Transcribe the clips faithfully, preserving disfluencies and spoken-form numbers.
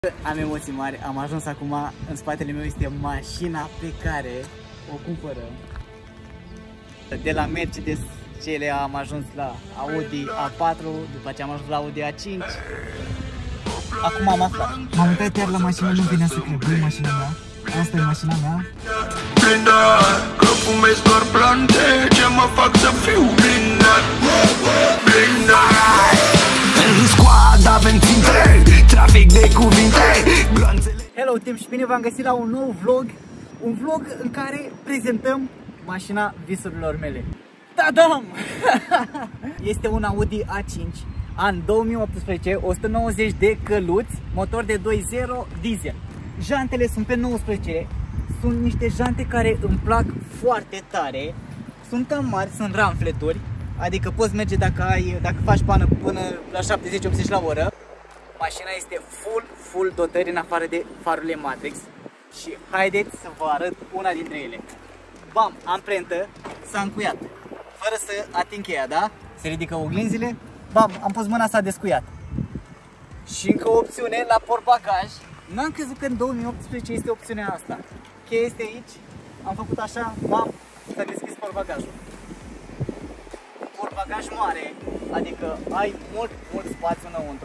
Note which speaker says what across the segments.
Speaker 1: Am emoții mari, am ajuns acum, în spatele meu este mașina pe care o cumpărăm. De la Mercedes cele am ajuns la Audi A patru, după ce am ajuns la Audi A cinci. Acum am aflat. M-am uitat iar la mașină, nu vine să cred, băi, mașina mea. Asta e mașina mea.
Speaker 2: Blindat, că fumezi doar plante, ce mă fac să fiu blindat. Blindat. În squad avem ținte, trafic de cuvinte, glanțele.
Speaker 1: Hello team și bine v-am găsit la un nou vlog. Un vlog în care prezentăm mașina visurilor mele. Tadam! Este un Audi A cinci, an două mii optsprezece, o sută nouăzeci de căluți, motor de doi zero diesel. Jantele sunt pe nouăsprezece, sunt niște jante care îmi plac foarte tare. Sunt cam mari, sunt ramfleturi, adică poți merge dacă, ai, dacă faci pană până la șaptezeci optzeci la oră. Mașina este full, full dotări în afară de farurile Matrix. Și haideți să vă arăt una dintre ele. Bam, amprentă, s-a încuiat, fără să ating cheia, da? Se ridică oglinzile, bam, am pus mâna, s-a descuiat. Și încă o opțiune la portbagaj. N-am crezut că în două mii optsprezece este opțiunea asta. Cheia este aici, am făcut așa, bam, s-a deschis portbagajul. Portbagaj mare, adică ai mult, mult spațiu înăuntru.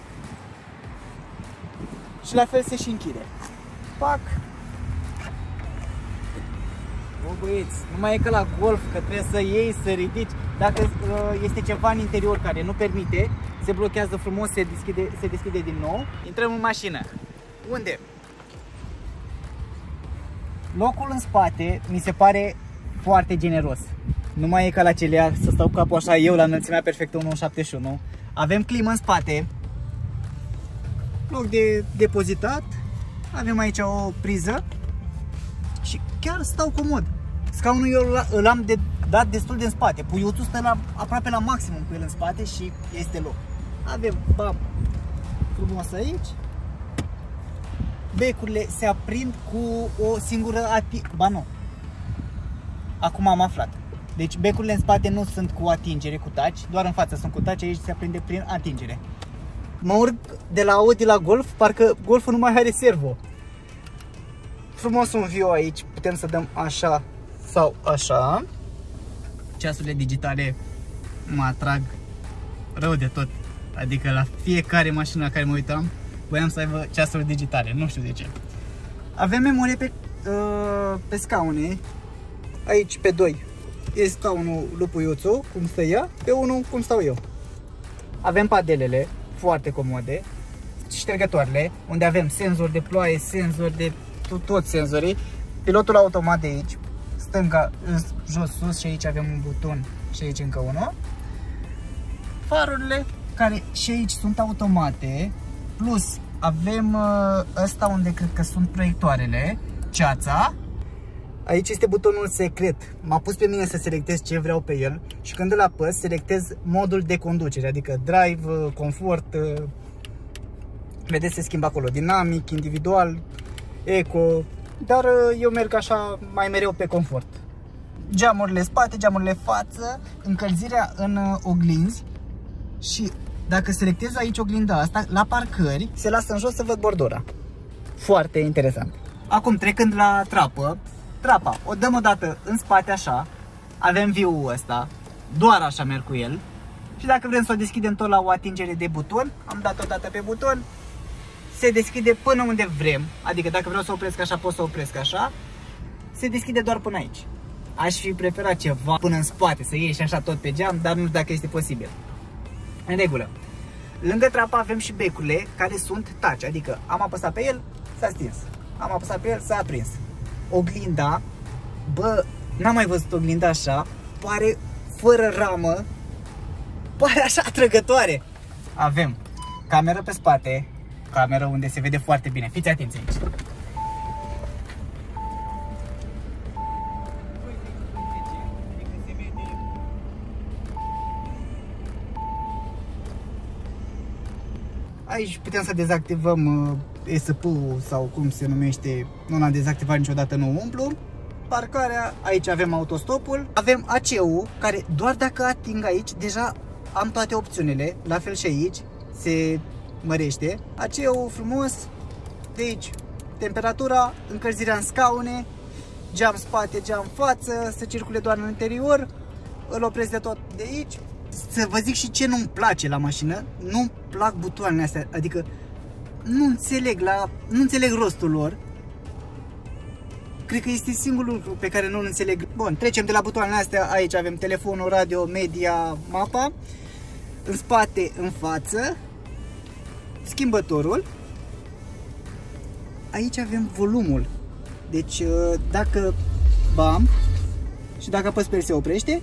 Speaker 1: Și la fel se și închide. Pac! Bă, băieți, nu mai e ca la Golf, că trebuie să iei, să ridici. Dacă uh, este ceva în interior care nu permite, se blochează frumos, se deschide, se deschide din nou. Intrăm în mașină. Unde? Locul în spate mi se pare foarte generos. Nu mai e ca la celea să stau capul așa eu la înălțimea perfectă unu virgulă șaptezeci și unu. Avem climă în spate. Loc de depozitat. Avem aici o priză. Și chiar stau comod. Scaunul eu îl am de, dat destul de în spate. Puiuțul stă la, aproape la maximum cu el în spate și este loc. Avem, bam, frumos aici. Becurile se aprind cu o singură atingere. Ba nu. Acum am aflat. Deci becurile în spate nu sunt cu atingere, cu touch. Doar în față sunt cu touch, aici se aprinde prin atingere. Mă urc de la Audi la Golf, parcă Golful nu mai are servo. Frumos un viu aici, putem să dăm așa sau așa. Ceasurile digitale mă atrag rău de tot. Adică la fiecare mașină la care mă uitam, voiam să aibă ceasuri digitale, nu știu de ce. Avem memorie pe, uh, pe scaune. Aici pe doi e scaunul lui Puiuțu, cum stă ea, pe unul cum stau eu. Avem padelele, foarte comode. Ștergătoarele, unde avem senzor de ploaie, senzor de toți senzorii. Pilotul automat de aici, stânga, jos, sus, și aici avem un buton și aici încă unul. Farurile, care și aici sunt automate, plus avem ăsta unde cred că sunt proiectoarele, ceața. Aici este butonul secret. M-a pus pe mine să selectez ce vreau pe el și când îl apăs, selectez modul de conducere, adică drive, confort. Vedeți, se schimbă acolo, dinamic, individual, eco, dar eu merg așa mai mereu pe confort. Geamurile spate, geamurile față, încălzirea în oglinzi și dacă selectez aici oglinda asta, la parcări, se lasă în jos să văd bordura. Foarte interesant. Acum, trecând la trapă, trapa o dăm o dată în spate așa, avem view-ul ăsta, doar așa merg cu el. Și dacă vrem să o deschidem tot la o atingere de buton, am dat o dată pe buton, se deschide până unde vrem, adică dacă vreau să opresc așa, pot să opresc așa, se deschide doar până aici. Aș fi preferat ceva până în spate, să ieși așa tot pe geam, dar nu știu dacă este posibil. În regulă. Lângă trapă avem și becurile care sunt touch, adică am apăsat pe el, s-a stins. Am apăsat pe el, s-a aprins. Oglinda, bă, n-am mai văzut oglinda așa, pare fără ramă, pare așa atrăgătoare. Avem cameră pe spate, cameră unde se vede foarte bine, fiți atenți aici. Aici putem să dezactivăm uh, E S P-ul sau cum se numește, nu l-am dezactivat niciodată, nu umplu. Parcarea, aici avem autostopul, avem A C-ul care doar dacă ating aici, deja am toate opțiunile, la fel și aici, se mărește. A C-ul frumos, de aici temperatura, încălzirea în scaune, geam spate, geam față, să circule doar în interior, îl opresc de tot de aici. Să vă zic și ce nu-mi place la mașină, nu-mi plac butoanele astea, adică nu înțeleg, la, nu înțeleg rostul lor. Cred că este singurul lucru pe care nu-l înțeleg. Bun, trecem de la butoanele astea, aici avem telefonul, radio, media, mapa, în spate, în față, schimbătorul. Aici avem volumul, deci dacă bam și dacă apăs pe el se oprește,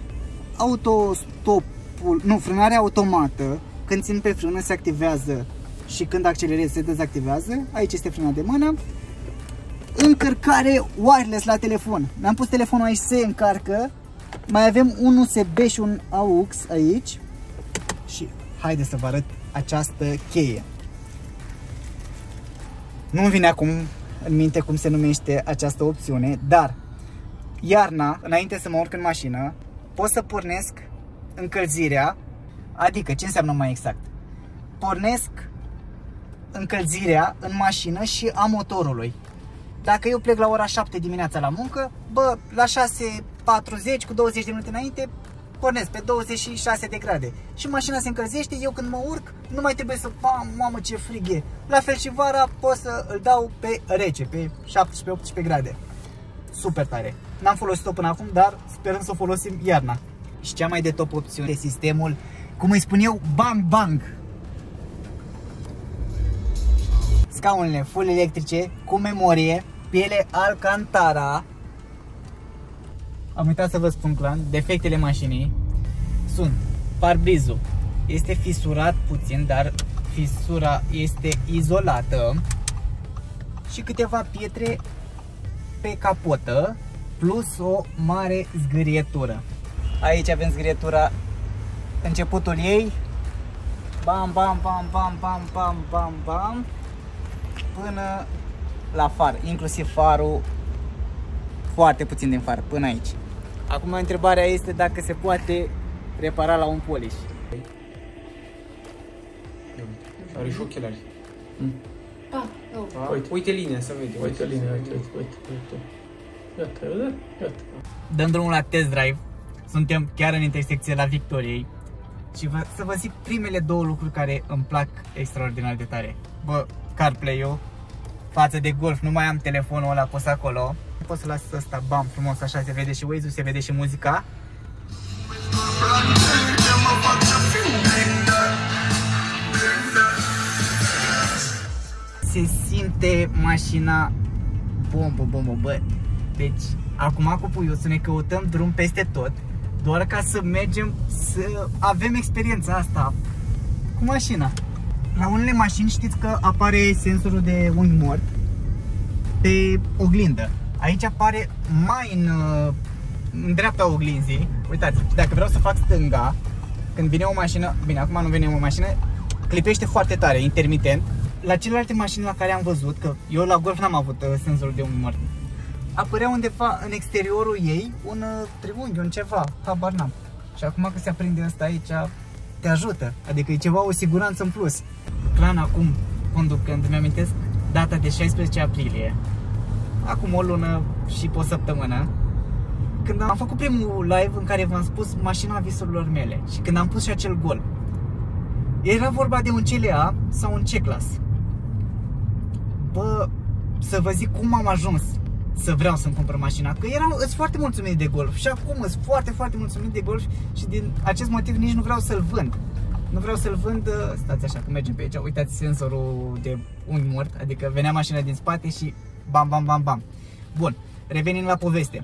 Speaker 1: autostopul, nu, frânarea automată, când țin pe frână se activează și când accelerez se dezactivează, aici este frâna de mână, încărcare wireless la telefon, mi-am pus telefonul aici, se încarcă, mai avem un U S B și un A U X aici și haideți să vă arăt această cheie. Nu-mi vine acum în minte cum se numește această opțiune, dar iarna, înainte să mă urc în mașină, pot să pornesc încălzirea, adică ce înseamnă mai exact? Pornesc încălzirea în mașină și a motorului. Dacă eu plec la ora șapte dimineața la muncă, bă, la șase patruzeci, cu douăzeci de minute înainte, pornesc pe douăzeci și șase de grade și mașina se încălzește, eu când mă urc nu mai trebuie să, bam, mamă ce frig e. La fel și vara pot să îl dau pe rece, pe șaptesprezece optsprezece grade. Super tare. N-am folosit-o până acum, dar sperăm să o folosim iarna. Și cea mai de top opțiune, sistemul, cum îi spun eu, bang bang. Scaunele full electrice, cu memorie, piele Alcantara. Am uitat să vă spun, clan, defectele mașinii sunt parbrizul, este fisurat puțin, dar fisura este izolată și câteva pietre pe capotă, plus o mare zgârietură. Aici avem zgârietura, începutul ei, bam, bam, bam, bam, bam, bam, bam, bam, până la far, inclusiv farul, foarte puțin din far, până aici. Acum întrebarea este dacă se poate repara la un polish.
Speaker 3: Are și ochelari.
Speaker 4: Mm. Ah,
Speaker 3: ah, uite, uite linia, să vede.
Speaker 4: Uite linia, uite, uite, uite, uite. Iată, iată, iată.
Speaker 1: Dăm drumul la test drive. Suntem chiar în intersecție la Victoriei. Și vă, să vă zic primele două lucruri care îmi plac extraordinar de tare. Bă, CarPlay-ul, față de Golf, nu mai am telefonul ăla pus acolo. Pot să las ăsta, bam, frumos, așa se vede și Waze-ul, se vede și muzica. Se simte mașina bombă, bombă, bă. Deci, acum cu puiul să ne căutăm drum peste tot, doar ca să mergem, să avem experiența asta cu mașina. La unele mașini știți că apare sensorul de unghi mort pe oglindă. Aici apare mai în, în dreapta oglinzii. Uitați, dacă vreau să fac stânga, când vine o mașină, bine, acum nu vine o mașină, clipește foarte tare, intermitent. La celelalte mașini la care am văzut, că eu la Golf n-am avut uh, senzorul de unghi mort, apărea undeva în exteriorul ei un uh, triunghi, un ceva, habar n-am. Și acum că se aprinde asta aici, te ajută, adică e ceva, o siguranță în plus. Clan, acum, conducând, mi-amintesc data de șaisprezece aprilie, acum o lună și o săptămână, când am făcut primul live în care v-am spus mașina visurilor mele și când am pus și acel gol. Era vorba de un C L A sau un C-Class. Bă, să vă zic cum am ajuns să vreau să-mi cumpăr mașina, că eram îs foarte mulțumit de Golf și acum îs foarte, foarte mulțumit de Golf și din acest motiv nici nu vreau să-l vând. Nu vreau să-l vând, stați așa, cum mergem pe aici, uitați sensorul de unghi mort, adică venea mașina din spate și bam, bam, bam, bam. Bun, revenind la poveste.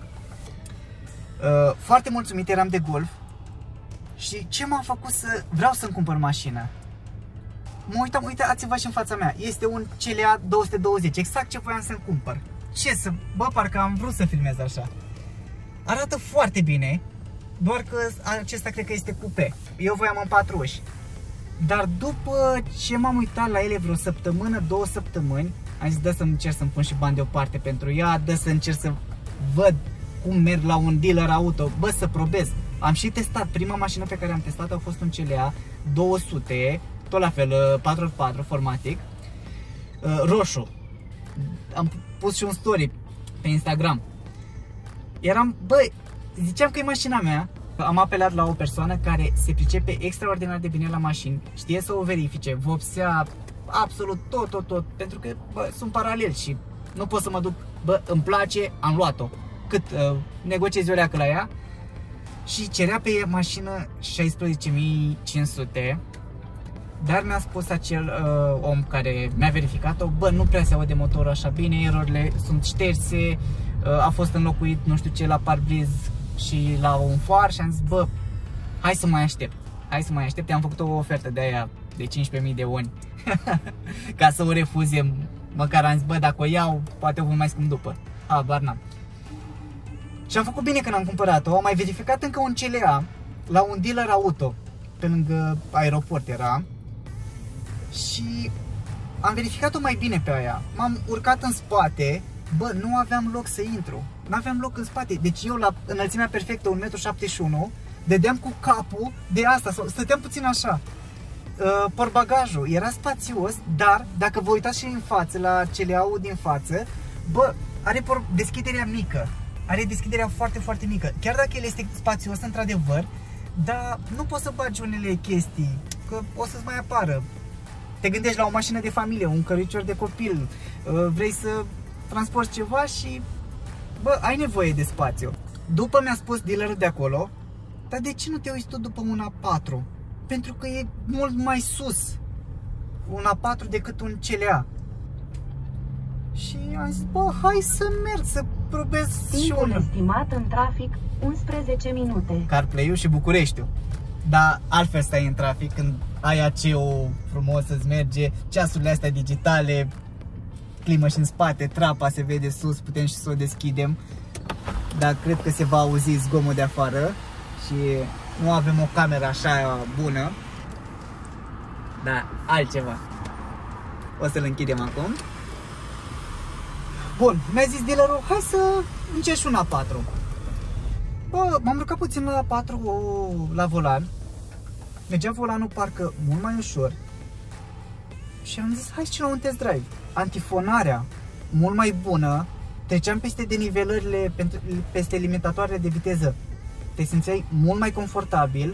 Speaker 1: Uh, foarte mulțumit eram de Golf și ce m-a făcut să vreau să-mi cumpăr mașină? Mă uitam, uitați-vă și în fața mea, este un C L A două sute douăzeci, exact ce voiam să-mi cumpăr. Ce să, bă, parcă am vrut să filmez așa. Arată foarte bine, doar că acesta cred că este cupe. Eu voiam în patru uși. Dar după ce m-am uitat la ele vreo săptămână, două săptămâni, am zis, dă să încerc să-mi pun și bani deoparte pentru ea, dă să încerc să văd cum merg la un dealer auto, bă, să probez. Am și testat, prima mașină pe care am testat a fost un C L A două sute, tot la fel, patru pe patru, Formatic. uh, roșu. Am pus și un story pe Instagram. Eram, băi, ziceam că e mașina mea. Am apelat la o persoană care se pricepe extraordinar de bine la mașini, știe să o verifice, vopsea absolut tot, tot, tot, pentru că, bă, sunt paralel și nu pot să mă duc, bă, îmi place, am luat-o. Cât uh, negociez o leacă la ea și cerea pe mașină șaisprezece mii cinci sute, dar mi-a spus acel uh, om care mi-a verificat-o, bă, nu prea se aude motorul așa bine, erorile sunt șterse, uh, a fost înlocuit nu știu ce la parbriz și la un far și am zis, bă, hai să mai aștept, hai să mai aștept, am făcut o ofertă de aia de cincisprezece mii de won ca să o refuzem, măcar am zis, bă, dacă o iau, poate o vând mai scump după, habar n-am. Și am făcut bine când am cumpărat-o, am mai verificat încă un C L A la un dealer auto, pe lângă aeroport era, și am verificat-o mai bine pe aia, m-am urcat în spate, bă, nu aveam loc să intru, nu aveam loc în spate, deci eu la înălțimea perfectă, un metru șaptezeci și unu, dădeam cu capul de asta, sau stăteam puțin așa. Uh, portbagajul era spațios, dar dacă vă uitați și în față, la C L A-ul din față, bă, are deschiderea mică, are deschiderea foarte, foarte mică, chiar dacă el este spațios, într-adevăr, dar nu poți să bagi unele chestii, că o să-ți mai apară. Te gândești la o mașină de familie, un cărucior de copil, uh, vrei să transporti ceva și, bă, ai nevoie de spațiu. După mi-a spus dealerul de acolo, dar de ce nu te uiți tu după un A patru? Pentru că e mult mai sus un A patru decât un C L A. Și am zis, bă, hai să merg, să probez și unul.
Speaker 5: Timpul estimat în trafic, unsprezece minute.
Speaker 1: CarPlay-ul și Bucureștiul. Dar altfel stai în trafic când ai A C-ul frumos să-ți merge, ceasurile astea digitale, climă și în spate, trapa se vede sus, putem și să o deschidem. Dar cred că se va auzi zgomot de afară și nu avem o cameră așa bună. Dar altceva. O să-l închidem acum. Bun, mi-a zis dealerul, hai să încerci un A patru. Bă, m-am urcat puțin la A patru la volan. Mergea volanul parcă mult mai ușor. Și am zis, hai să la un test drive. Antifonarea mult mai bună. Treceam peste denivelările, peste limitatoarele de viteză. Te simțeai mult mai confortabil.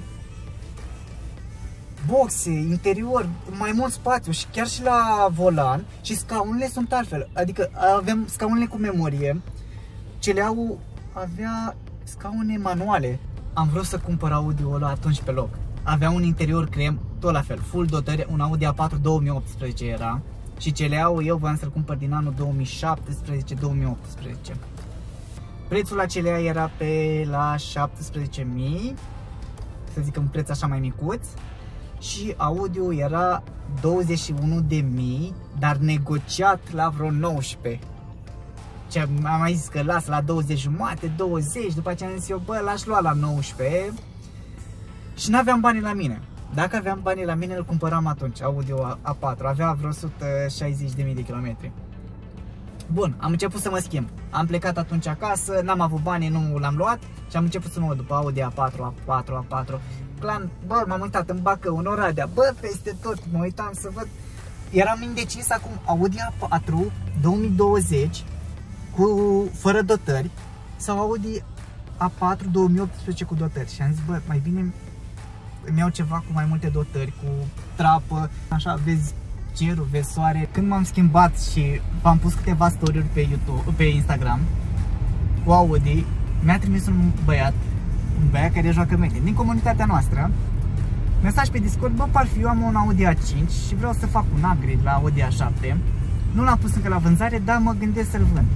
Speaker 1: Boxe, interior, mai mult spațiu și chiar și la volan. Și scaunele sunt altfel. Adică avem scaunele cu memorie. C L A-ul avea scaune manuale. Am vrut să cumpăr Audi-ul ăla atunci pe loc. Avea un interior crem, tot la fel, full dotări, un Audi A patru două mii optsprezece era. Și C L A-ul eu voiam să-l cumpăr din anul două mii șaptesprezece două mii optsprezece. Prețul la C L A era pe la șaptesprezece mii, să zic un preț așa mai micuț. Și Audi-ul era douăzeci și unu de mii, dar negociat la vreo nouăsprezece. Ce am mai zis că las la douăzeci jumate, douăzeci, după aceea am zis eu, bă, l-aș lua la nouăsprezece. Și n-aveam bani la mine. Dacă aveam bani la mine, îl cumpăram atunci, Audi-ul A patru, avea vreo o sută șaizeci de mii de kilometri. Bun, am început să mă schimb. Am plecat atunci acasă, n-am avut bani, nu l-am luat și am început să mă uit după Audi A patru, A patru, A patru. Plan, bă, m-am uitat în Bacău, în Oradea, bă, peste tot, mă uitam să văd. Eram indecis acum, Audi A patru două mii douăzeci cu fără dotări sau Audi A patru două mii optsprezece cu dotări. Și am zis, bă, mai bine îmi iau ceva cu mai multe dotări, cu trapă, așa, vezi cerul, vezi soare. Când m-am schimbat și v-am pus câteva story-uri pe YouTube, pe Instagram cu Audi, mi-a trimis un băiat, un băiat care joacă mete, din comunitatea noastră, mesaj pe Discord, bă, parfiu, eu am un Audi A cinci și vreau să fac un upgrade la Audi A șapte. Nu l-am pus încă la vânzare, dar mă gândesc să-l vând.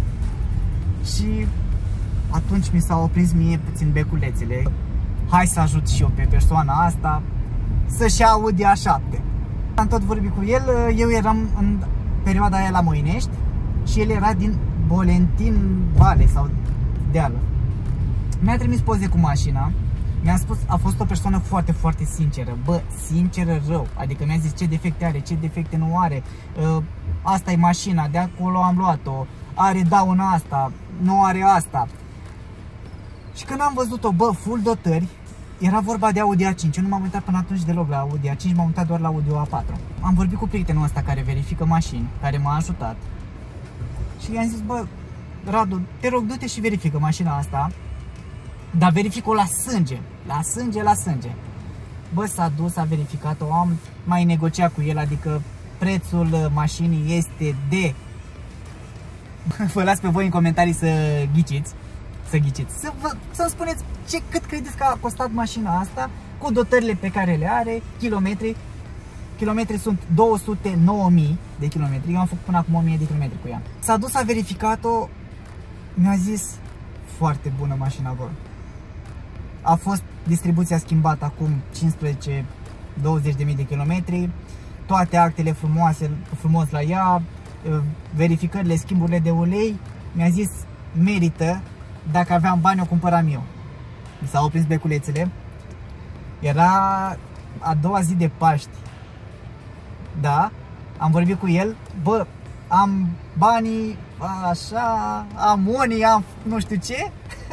Speaker 1: Și atunci mi s-au oprins mie puțin beculețele. Hai să ajut și eu pe persoana asta să-și ia Audi A șapte. Am tot vorbit cu el, eu eram în perioada aia la Moinești și el era din Bolentin Vale sau Deală. Mi-a trimis poze cu mașina, mi-a spus, a fost o persoană foarte, foarte sinceră, bă, sinceră rău, adică mi-a zis ce defecte are, ce defecte nu are, asta e mașina, de acolo am luat-o, are dauna asta, nu are asta. Și când am văzut-o, bă, full dotări, era vorba de Audi A cinci, eu nu m-am uitat până atunci deloc la Audi A cinci, m-am uitat doar la Audi A patru. Am vorbit cu prietenul ăsta care verifică mașini, care m-a ajutat. Și i-am zis, bă, Radu, te rog, du-te și verifică mașina asta, dar verifică-o la sânge, la sânge, la sânge. Bă, s-a dus, a verificat-o, am mai negociat cu el, adică prețul mașinii este de... Vă las pe voi în comentarii să ghiciți, să ghiciți, să vă, să-mi spuneți ce, cât credeți că a costat mașina asta, cu dotările pe care le are, kilometri. Kilometri sunt două sute nouă mii de kilometri, eu am făcut până acum o mie de kilometri cu ea. S-a dus, a verificat-o, mi-a zis, foarte bună mașina, bă. A fost distribuția schimbată acum cincisprezece douăzeci de mii de kilometri, toate actele frumoase, frumos la ea, verificările, schimburile de ulei, mi-a zis, merită, dacă aveam bani o cumpăram eu. Mi s-au oprins beculețele, era a doua zi de Paști, da, am vorbit cu el, bă, am banii, așa, am unii, am nu știu ce,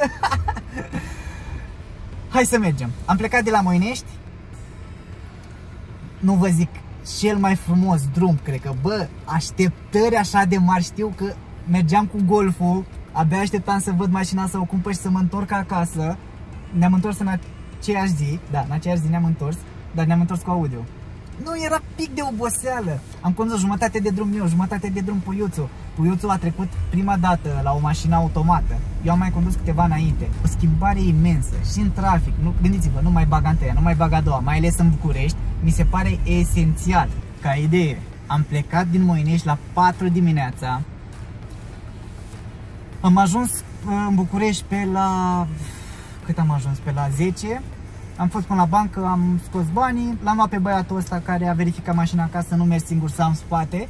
Speaker 1: hai să mergem. Am plecat de la Moinești, nu vă zic, cel mai frumos drum, cred că, bă, așteptări așa de mari, știu că mergeam cu Golful, abia așteptam să văd mașina, să o cumpăr și să mă întorc acasă. Ne-am întors în aceeași zi, da, în aceeași zi ne-am întors, dar ne-am întors cu Audio. Nu, era pic de oboseală. Am condus jumătate de drum eu, jumătate de drum Puiuțu. Puiuțu a trecut prima dată la o mașină automată. Eu am mai condus câteva înainte. O schimbare imensă și în trafic. Nu, gândiți-vă, nu mai bag a întâia, nu mai bag a doua, mai ales în București. Mi se pare esențial. Ca idee, am plecat din Moinești la patru dimineața. Am ajuns în București pe la... Cât am ajuns? Pe la zece. Am fost până la bancă, am scos banii, l-am luat pe băiatul ăsta care a verificat mașina acasă, nu merg singur să am spate.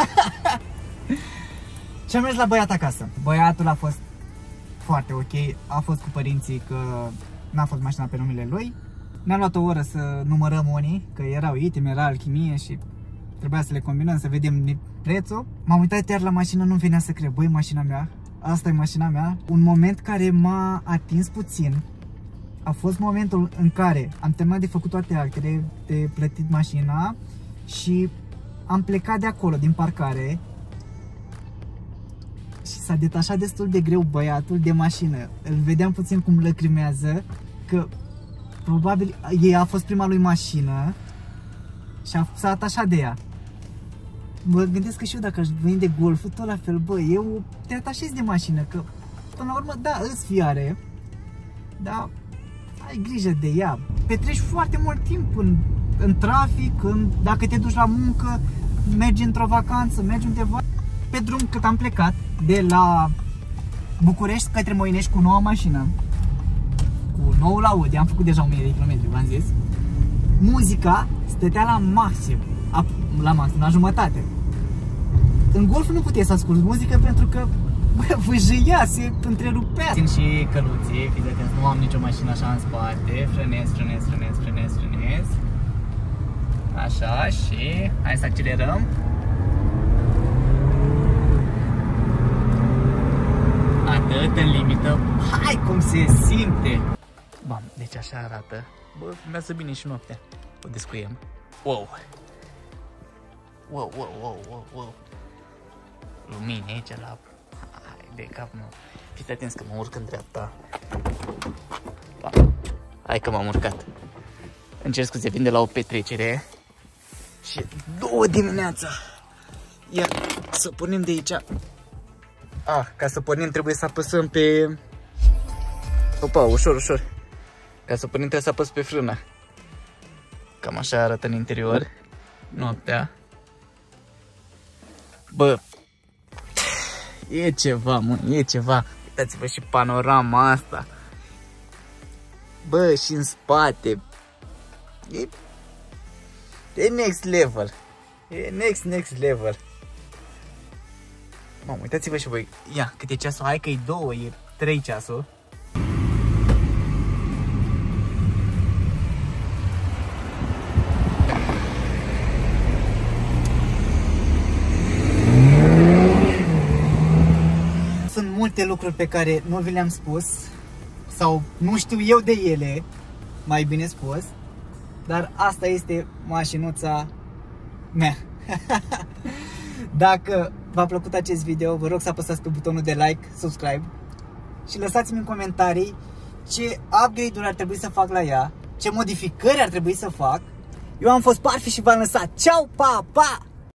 Speaker 1: Și am mers la băiat acasă. Băiatul a fost foarte ok, a fost cu părinții că n-a fost mașina pe numele lui. Ne-a luat o oră să numărăm unii, că erau item, era alchimie și trebuia să le combinăm, să vedem prețul. M-am uitat iar la mașină, nu venea să cred, băi, mașina mea, asta e mașina mea. Un moment care m-a atins puțin a fost momentul în care am terminat de făcut toate actele, de plătit mașina și am plecat de acolo, din parcare, și s-a detașat destul de greu băiatul de mașină. Îl vedeam puțin cum lăcrimează, că probabil ei a fost prima lui mașină și s-a atașat de ea. Mă gândesc că și eu dacă aș vinde Golful, tot la fel, bă, eu te atașezi de mașină, că până la urmă, da, îți fiare, dar ai grijă de ea. Petreci foarte mult timp în, în trafic, în, dacă te duci la muncă, mergi într-o vacanță, mergi undeva. Pe drum cât am plecat de la București către Moinești cu noua mașină, cu noul Audi, am făcut deja o mie de kilometri, v-am zis. Muzica stătea la maxim, la maxim, la jumătate. În Golf nu puteai să asculti muzică pentru că bă, vâjâia, se întrerupea. Țin și căluții, fiți atenți, nu am nicio mașină așa în spate. Frânez, frânez, frânez, frânez, frânez. Așa, și hai să accelerăm. Atât, în limită. Hai cum se simte. Bam, deci așa arată. Bă, mează bine și noaptea. O descuiem. Wow. Wow, wow, wow, wow, wow. Lumini aici la... Hai de cap, nu. Fiți atenți că mă urc în dreapta. Hai că m-am urcat. Îmi cer scuze, vin de la o petrecere. Și două dimineața. Iar să pornim de aici. Ah, ca să pornim trebuie să apăsăm pe... Opa, ușor, ușor. Ca să pornim trebuie să apăs pe frână. Cam așa arată în interior. Noaptea. Bă, e ceva, mă, e ceva. Uitați-vă și panorama asta. Bă, și în spate. E, e next level. E next, next level. Mamă, uitați-vă și voi. Ia, cât e ceasul? Hai că e două, e trei ceasul. Sunt multe lucruri pe care nu vi le-am spus sau nu știu eu de ele. mai bine spus. Dar asta este mașinuța mea. Dacă v-a plăcut acest video, vă rog să apăsați pe butonul de like, subscribe și lăsați-mi în comentarii ce upgrade-uri ar trebui să fac la ea, ce modificări ar trebui să fac. Eu am fost Parfi și v-am lăsat. Ceau, pa, pa!